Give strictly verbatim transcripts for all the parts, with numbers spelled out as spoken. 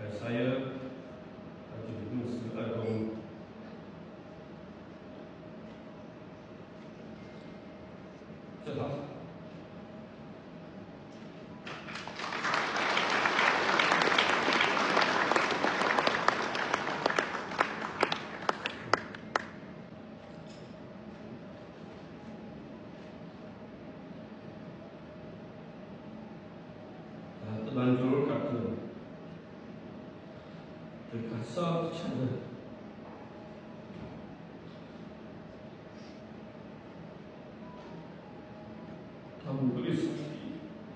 Saya Haji Masud Agung telah terlanjur kata terkasar cara kamu boleh sakit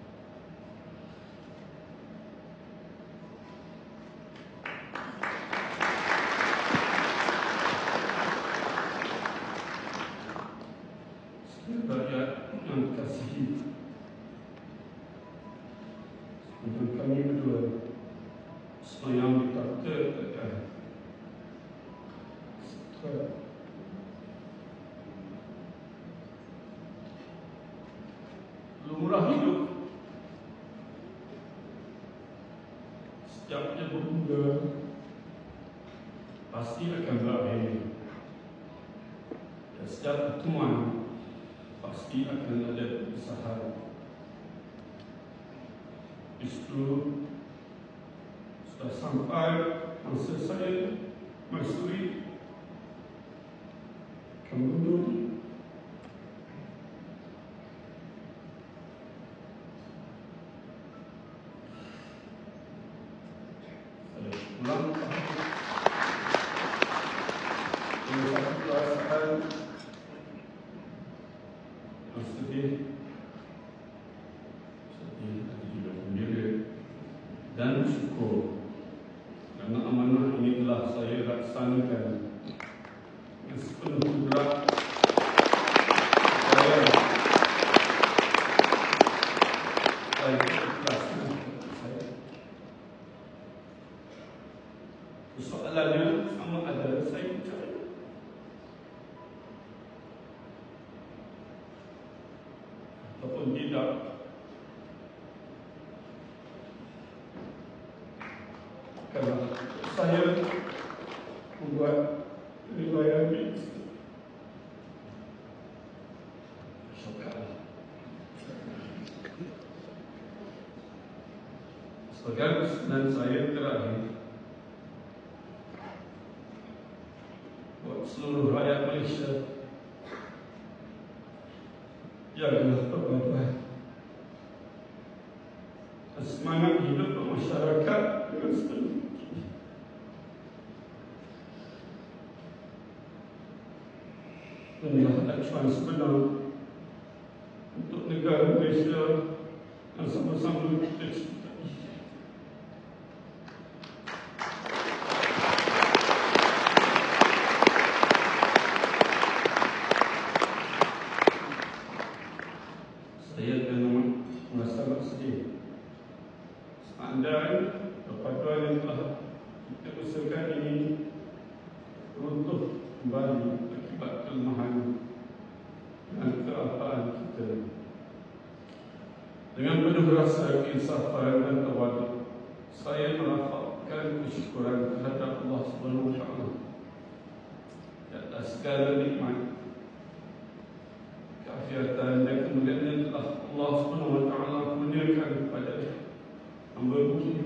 rakyat yang dikasihi untuk kami berdua yang ditakdirkan lumrah hidup setiap yang bermula pasti akan berakhir dan setiap pertemuan pasti akan ada perpisahan. Justru sudah sampai masa saya maksudi kemudian saya pulang dengan satu perasaan yang sedih, sedih tapi juga gembira dan syukur. Karena amanah ini telah saya laksanakan dengan sepenuh kudrat saya dan keikhlasan saya. Soalannya sama ada saya percaya ataupun tidak. Karena saya membuat riwayat ini sebagai pesanan saya terakhir buat seluruh rakyat Malaysia, jagalah perpaduan semangat hidup bermasyarakat dengan sepenuh. Inilah acuan sebenar untuk negara Malaysia yang sama-sama kita cintai. Saya memang sangat sedih seandainya perpaduan yang telah kita usahakan ini runtuh kembali akibat kelemahan dan kealpaan kita. Dengan penuh rasa keinsafan dan tawaduk, saya melafazkan kesyukuran kehadrat Allah Subhanahu Wa Taala atas segala nikmat, keafiatan dan kemuliaan yang telah Allah Subhanahu Wa Taala kurniakan kepada hamba-Nya.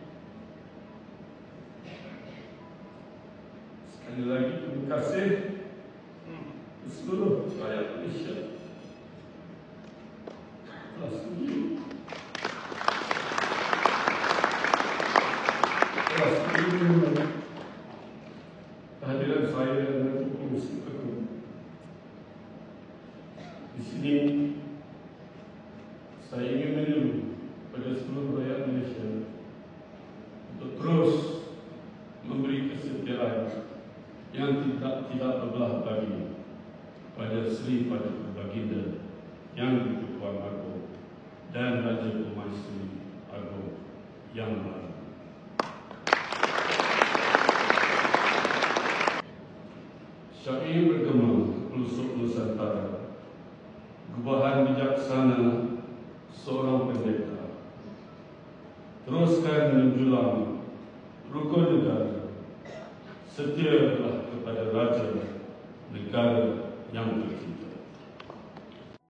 Sekali lagi terima kasih seluruh rakyat Malaysia telah setuju telah setuju kehadiran saya dan Datuk Masud Agung di sini. Saya ingin menyeru pada seluruh rakyat Malaysia untuk terus memberi kesetiaan yang tidak tidak berbelah bagi pada Sri Paduka Baginda Yang di-Pertuan Agong dan Raja Permaisuri Agong yang baru. Syair bergema ke pelosok Nusantara, gubahan bijaksana seorang pendeta, teruskan menjulang rukun negara, setialah kepada raja negara yang tercinta.